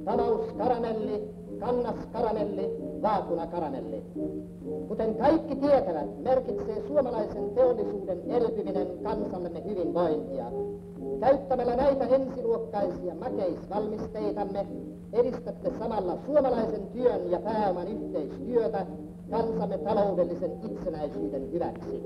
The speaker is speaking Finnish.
Tavauskaramelli, kannaskaramelli, vaakunakaramelli. Kuten kaikki tietävät, merkitsee suomalaisen teollisuuden elpyminen kansallemme hyvinvointia. Käyttämällä näitä ensiluokkaisia makeisvalmisteitamme edistätte samalla suomalaisen työn ja pääoman yhteistyötä kansamme taloudellisen itsenäisyyden hyväksi.